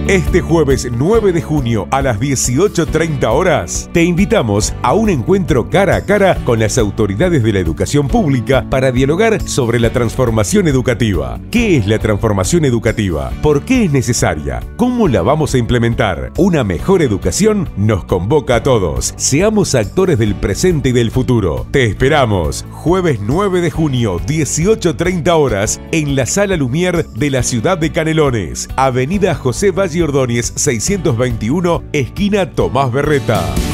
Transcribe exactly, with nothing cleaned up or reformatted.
Este jueves nueve de junio a las dieciocho treinta horas, te invitamos a un encuentro cara a cara con las autoridades de la educación pública para dialogar sobre la transformación educativa. ¿Qué es la transformación educativa? ¿Por qué es necesaria? ¿Cómo la vamos a implementar? Una mejor educación nos convoca a todos. Seamos actores del presente y del futuro. Te esperamos jueves nueve de junio, dieciocho treinta horas, en la Sala Lumière de la ciudad de Canelones, Avenida José Valle Ordóñez seiscientos veintiuno, esquina Tomás Berreta.